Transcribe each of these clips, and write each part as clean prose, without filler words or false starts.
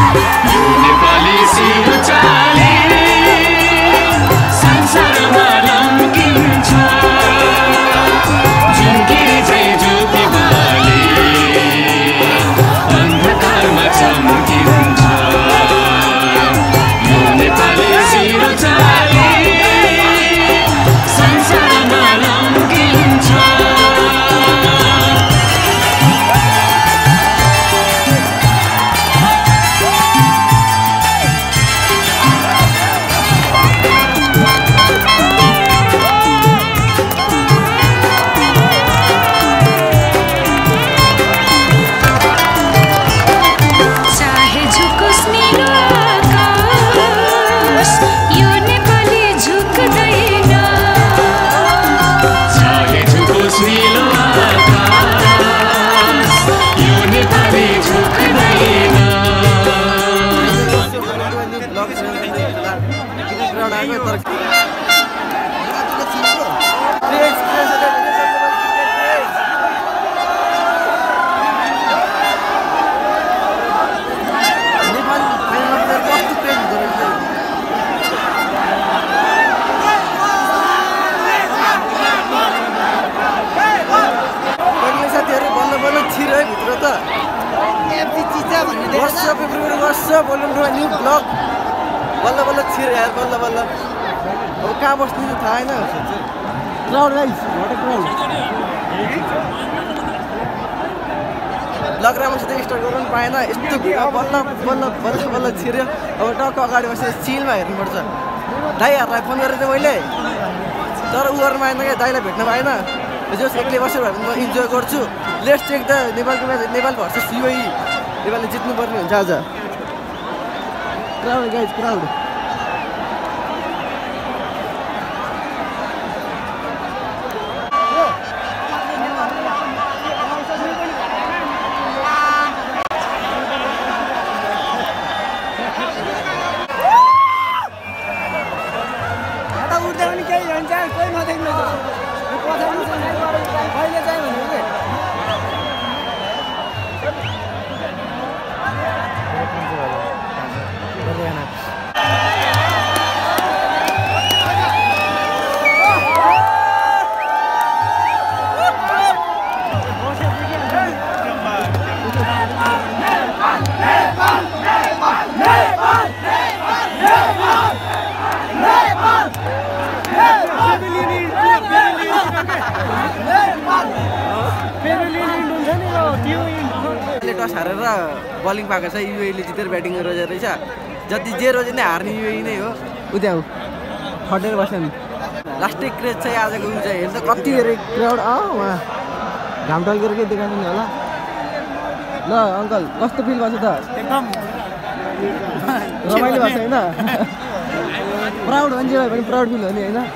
लगरामसित start गराउनु पाएन यस्तो भिड बल्ल बल्ल बल्ल बल्ल छिर्यो अब टक्क अगाडि बसेर चिलमा हेर्नुपर्छ दाइहरूलाई फोन गरेको थिएँ मैले तर उ गर्न पाएन क्या दाइलाई भेट्न पाएन जस एक्लै बसेर भए पनि म इन्जोय गर्छु लेट्स चेक द नेपालको म्याच नेपाल भर्सेस युएई नेपालले जित्नुपर्ने हुन्छ आज क्राउड गाइज क्राउड टस हारेर बलिङ पाएको छ युएईले जितेर ब्याटिङ गरेर रहेछ जति जे रोजे नै हार्ने युएई नै हो उ त्यहाँ खटेर बस्यो नि लास्टै क्रेज चाहिँ आजको उ चाहिँ हेर्दा कति धेरै क्राउड उहाँ घाम टल्केर केही देखाउँछ नि होला ल अङ्कल कस्तो फिल भएको छ त एकदम रमाइलो भएको छ होइन प्राउड मान्छे भयो भने प्राउड फिल हो नि होइन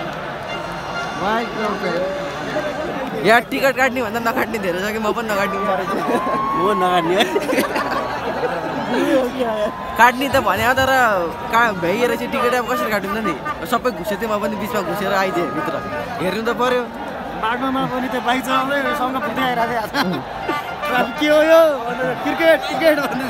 यहाँ टिकट काट्ने भन्दा नकाट्ने धेरै छ कि म पनि नकाट्ने हो नकाट्ने काट्ने त भने तर भ्याइएर चाहिँ टिकट अब कसरी काटिन्छ नि सबै घुसेको थियो म पनि बिचमा घुसेर आइदिएँ भित्र हेर्नु त पर्यो बाटोमा पनि त्यो बाइक चलाउँदै सँग फुटाइरहेको थियो के हो यो क्रिकेट क्रिकेट भन्ने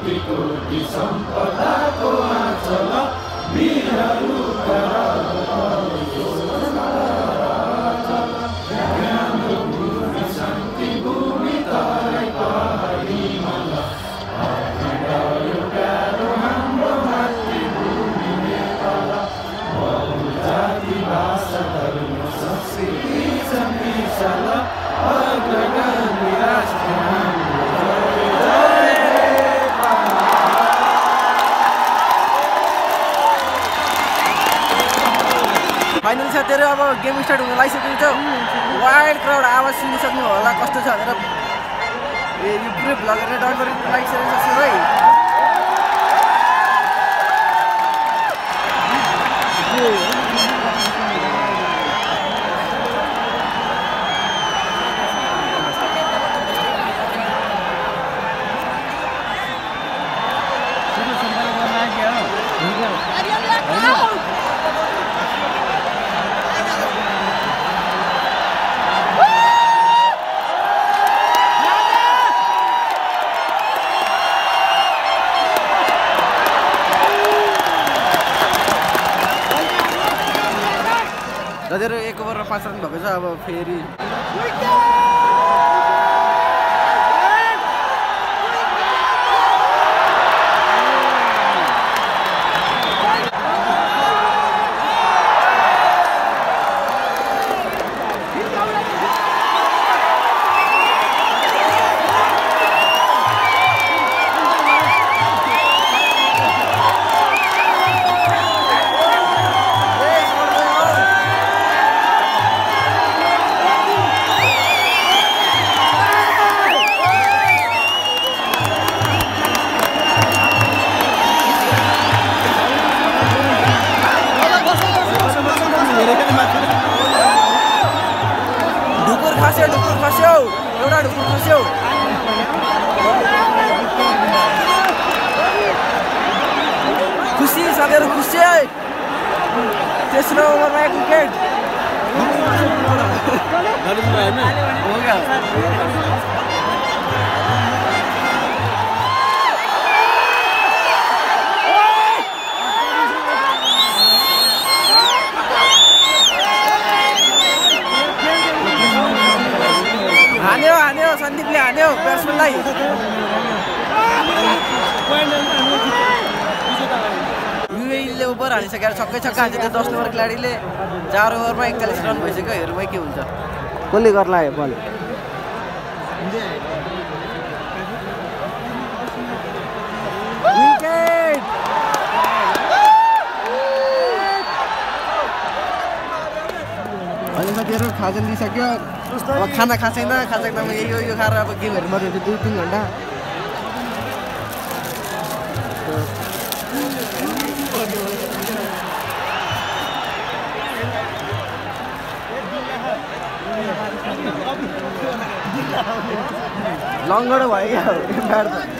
फाइनल साथीहरु अब गेम स्टार्ट हुन लागिसकेको छ वाइड क्राउड आवाज सुनिसक्नु होला कस्तो छ भनेर यो पुरै भ्लगरले डन गरि लागिसकेको छ सबै दाजुहरु एक ओभरमा 5 रन भएको छ अब फेरि ढुकुर खस्यो एउटा ढुकुर खस्यो खुसी साथीहरु खुसी तेस्रो ओभरमा एक विकेट हो गयो हान्यो सन्दीपले हान्यो ब्याट्सम्यानलाई युएले ओभर हानिसकेर छक्कै छक्का हान्छ त्यो 10 नम्बर खेलाडीले 4 ओभरमा 41 रन भइसक्यो हेरौँ के हुन्छ कसले गर्ला यो बल विकेट अनि साथीहरु खाजा दिइसक्यो अब खाना खाँदैन खाजा एकदम यो खाएर अब गेमहरु मात्रै 2-3 घण्टा लङ्गडो भयो क्या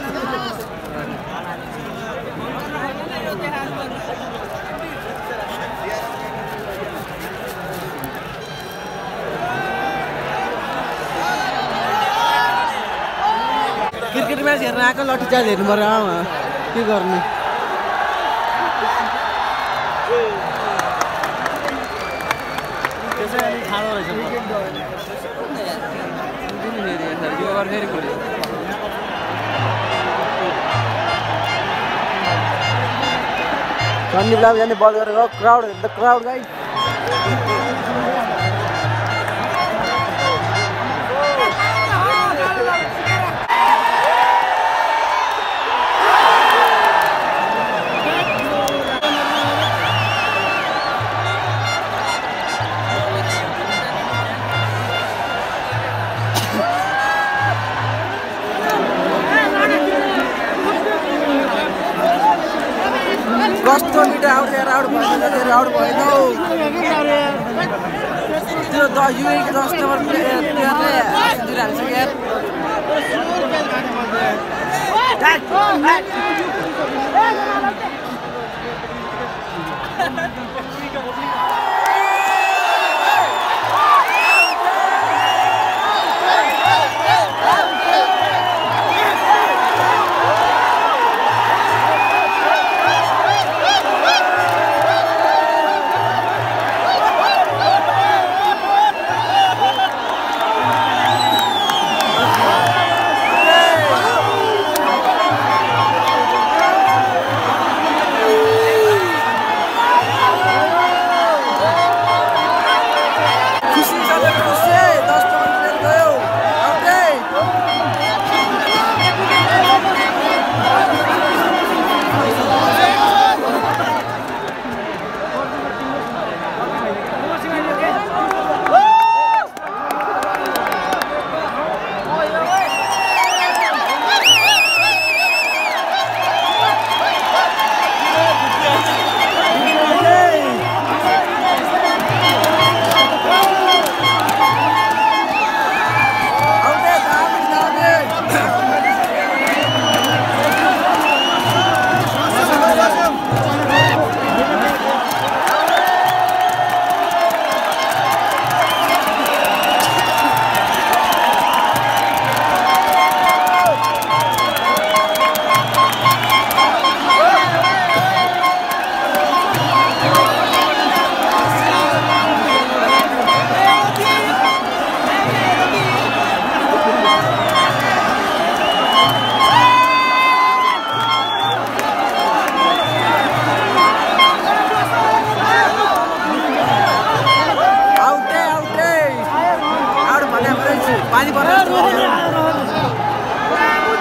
क्रिकेट म्याच हेर्न आएको लट्ठी चार्ज हेर्नु पर्यो के गर्ने सन्दीप लामा जाने बल गरेर क्राउड गाइस कस्तो मिठो आउट भएन त्यो युएको 10 नम्बर प्लेयरले हालिसक्यो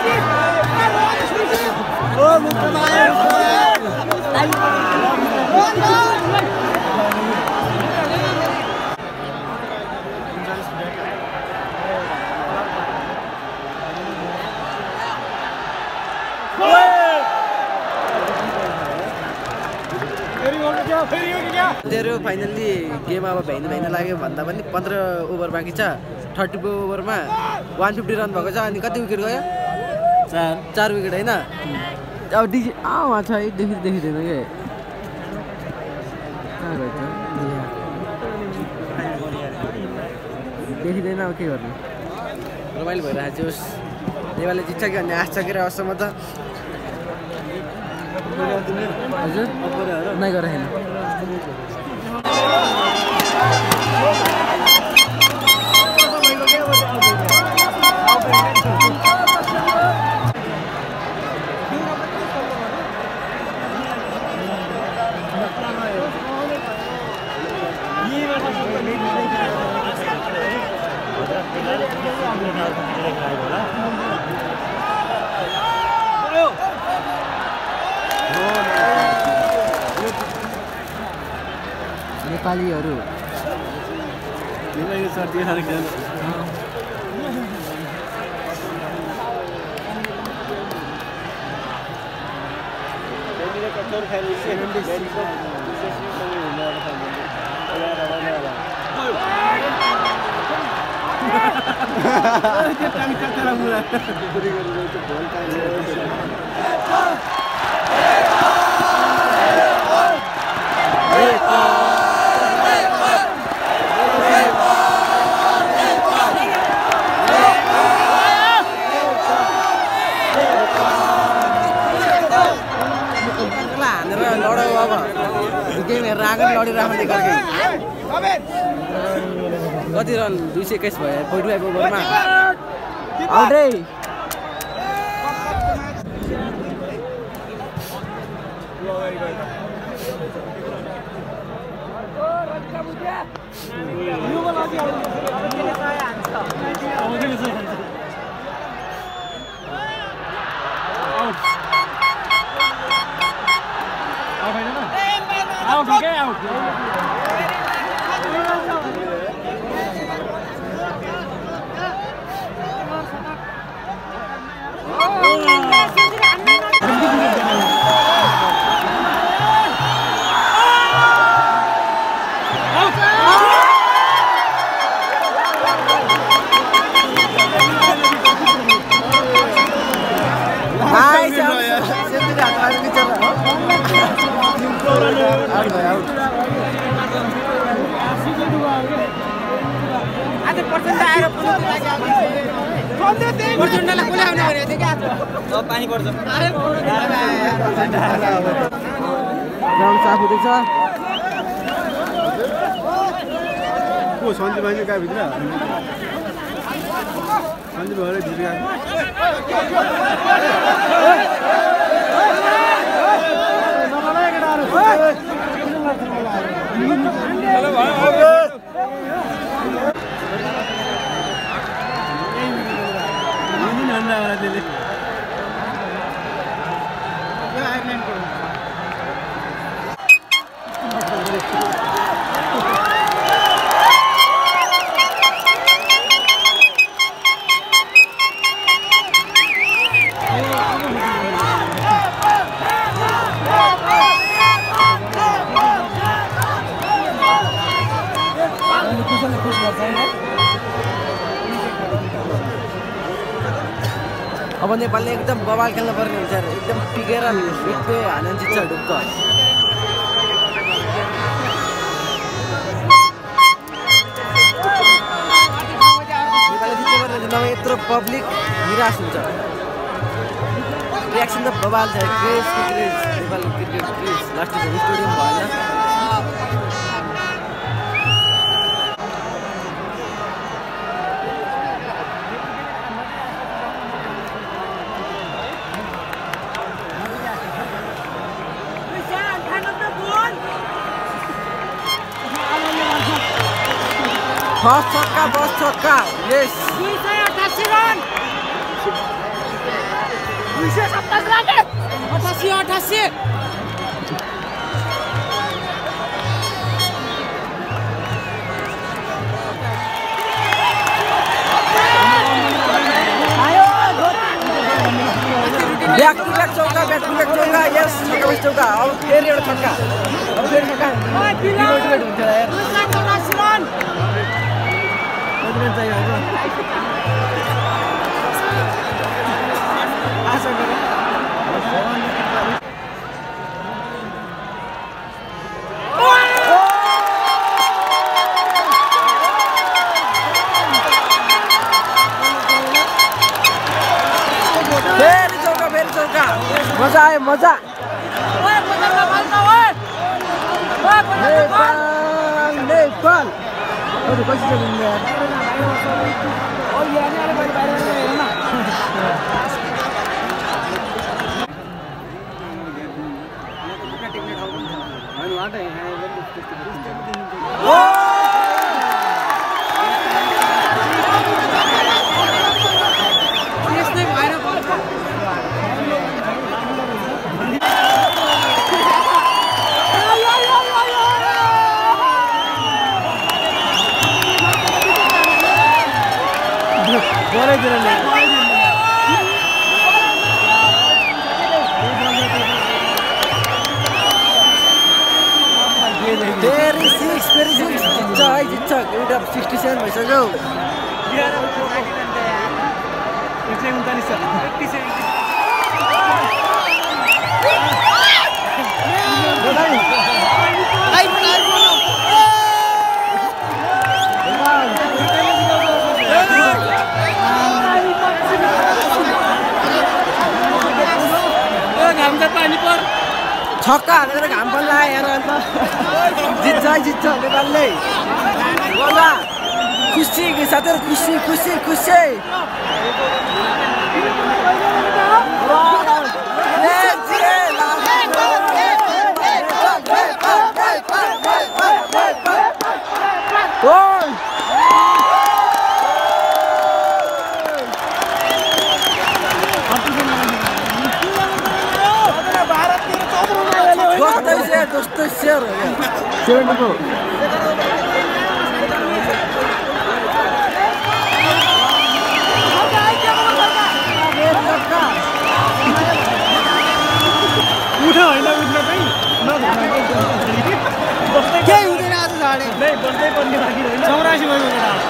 तेरो फाइनल्ली गेम अब भ्याइन लाग्यो भन्दा पनि 15 ओभर बाँकी छ 34 ओभरमा 150 रन भएको छ अनि कति विकेट गयो 4 विकेट हैन अब वहाँ छ है देखिँदैन के देखिँदैन अब के गर्नु रमाइलो भइरहेको छ नेपालले जित्छ कि भन्ने आश छ कि अवश्यमा त हजुर नै गरेर हैन नेपालीहरु नेपाली सर्टी खाने खेल डेलीले कचौर खाइले से डेली को विशेष पनि हुन कति रन 221 भयो 45 ओभरमा आउटै Out, okay, out. पानी पर्छ ग्राउन्ड साफ हुँदैछ को सञ्जीव भाइ चाहिँ भित्र सञ्जीव भाइ भित्र अब नेपालले एकदम बवाल खेल्न पर्ने हुन्छ एकदम टिकेर हिटले हान्न जित्छ ढुक्क नेपालले जित्नु पर्ने नभए यत्रो पब्लिक निराश हुन्छ रियाक्सन त बवाल छ craze Nepal cricket craze last stadium भएन बस छक्का यस 288 रन Back to back चौका यस छक्का बस चौका अब फेरि एउटा छक्का अब फेरि छक्का डिमोटिभेट हुन्छ यार मोटिभेट चाहियो आशा गरौँ मजा आयो मजा नेपाल अरे कसरी चलिन्छ यार जित्छ एउटा 67 भइसक्यो छक्का हालेर घाम पनि लाग्यो यार अन्त जित्छ नेपालले बोला खुसी साथीहरु खुसी दोस्तों शेयर हो गया 74 उठा होइन उठ्न चाहिँ केही हुँदैन आज झाडे नै बन्दै पर्ने बाँकी होइन 84 भयो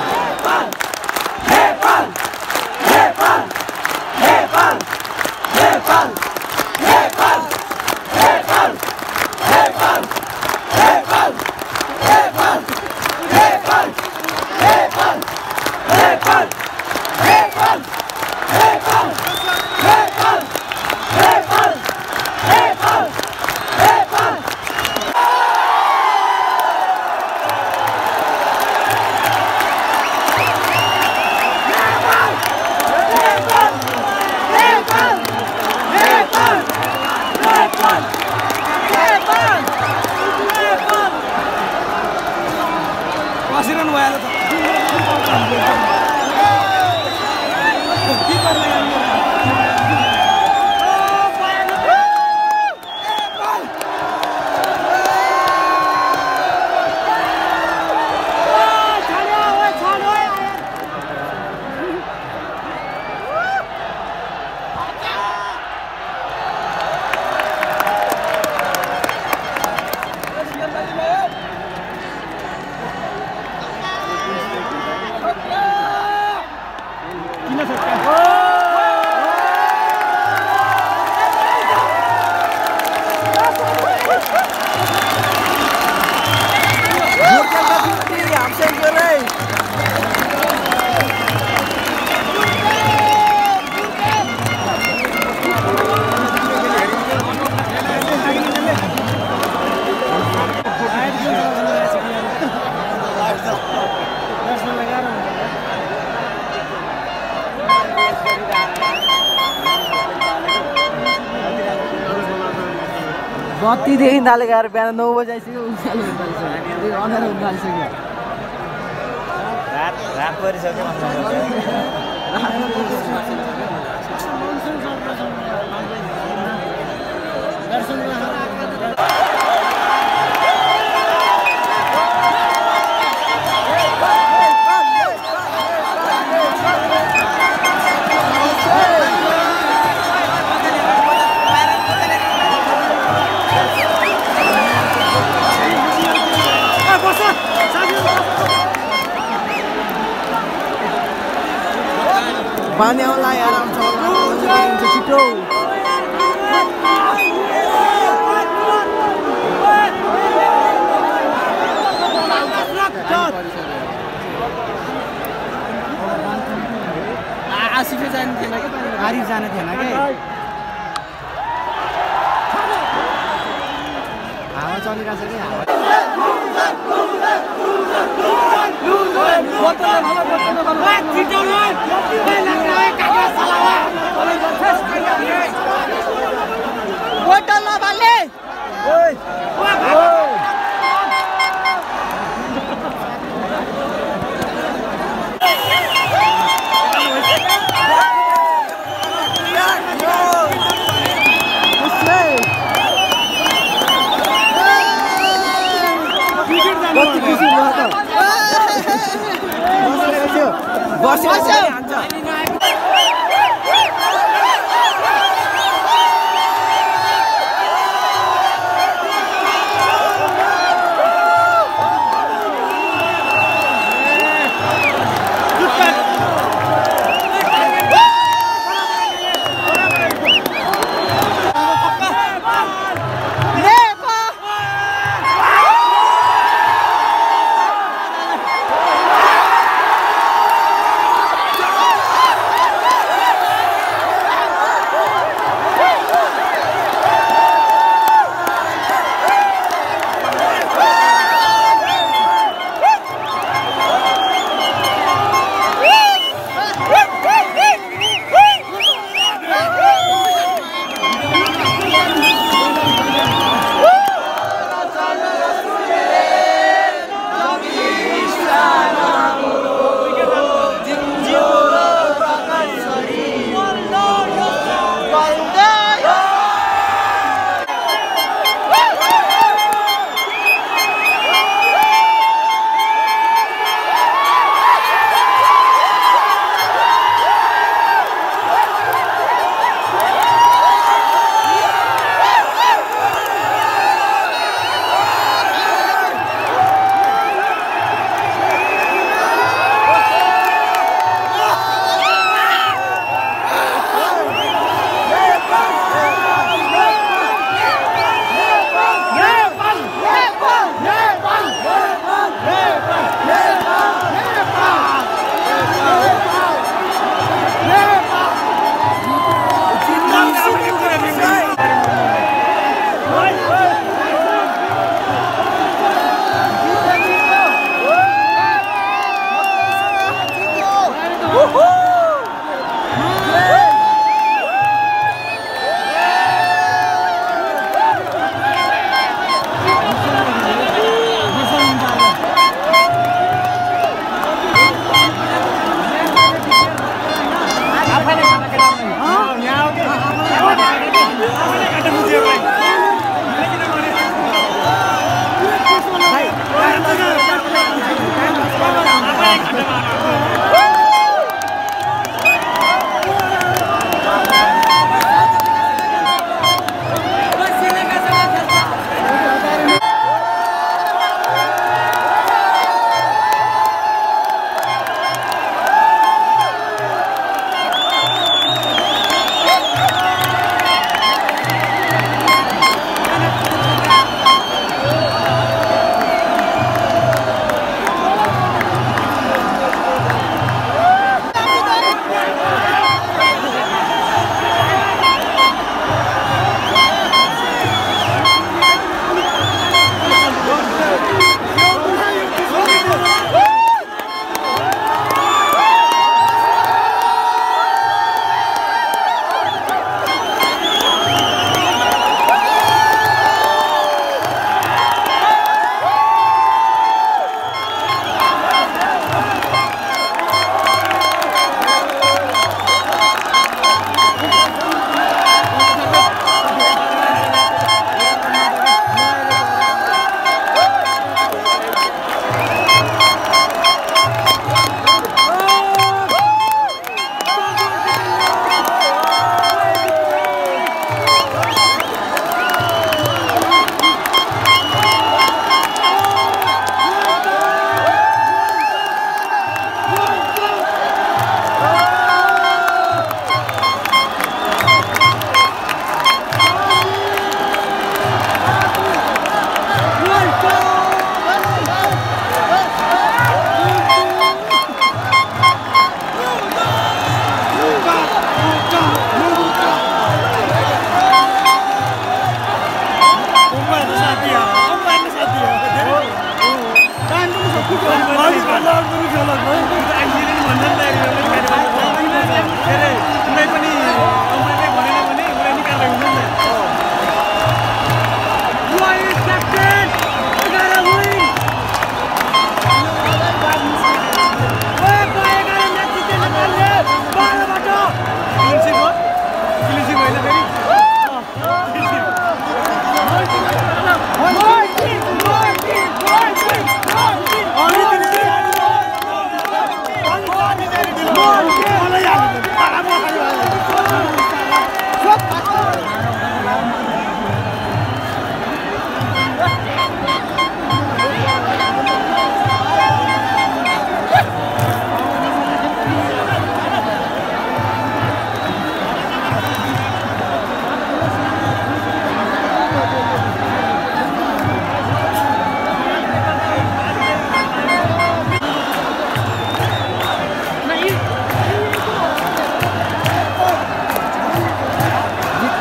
बत्तीदेखि थाले गएर बिहान 9 बजे आइसक्यो अन्धारो हुन थालिसक्यो रात परिसक्यो पानी आउला यार आउँछ छिटो आसिफे जानु थिएन कि आरिफ जानु थिएन कि हावा चलिरहेछ कि हावा बोतल नबाल्ने बस्यो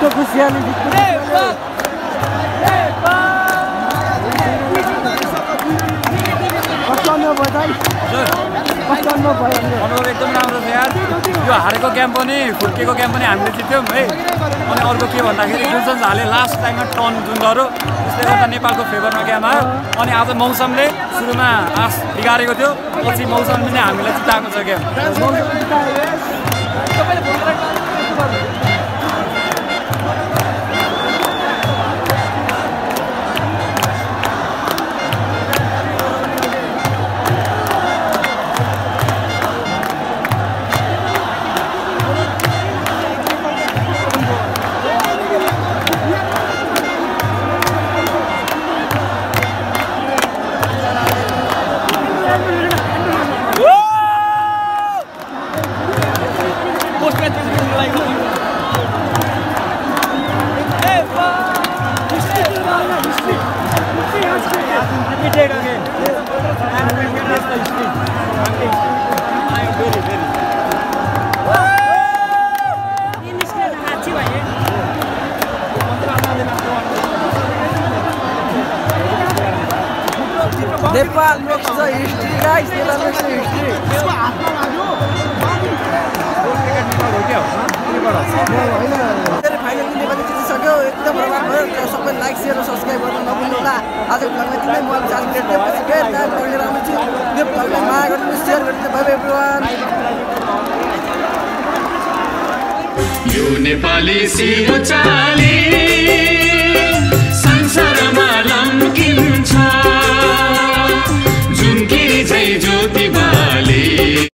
जितको खुसियाली अनुभव एकदम राम्रो छ यार यो हारेको गेम पनि फुर्केको गेम पनि हामीले जित्यौँ है अनि अर्को के भन्दाखेरि गुलसन झाले लास्ट टाइममा टर्न जुन गर्यो त्यसले गर्दा नेपालको फेभरमा गेम आयो अनि आज मौसमले सुरुमा आश बिगारेको थियो पछि मौसमले नै हामीलाई जिताएको छ game Nepal makes the history, guys. Nepal makes the history. Final नेपालले जितिसक्यो एकदम रमाइलो भयो सबै लाइक शेयर र सब्स्क्राइब गर्न नभुल्नु होला आजको भ्लगमा तिनै म चार्ज गर्दै पछि फेरि नयाँ भ्लग लिएर आउँछु यो भ्लगलाई माया गर्नु शेयर गर्नु बाइ बाइ एभ्रीवन यो नेपाली सिमचाली